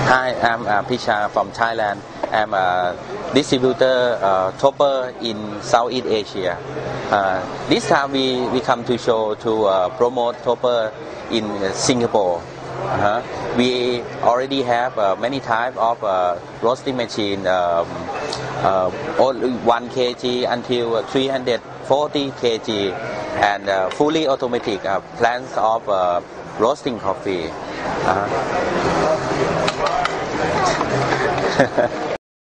Hi, I'm Pisha from Thailand. I'm a distributor topper in Southeast Asia. This time we come to show to promote topper in Singapore. We already have many types of roasting machine, 1 kg until 340 kg, and fully automatic plants of roasting coffee.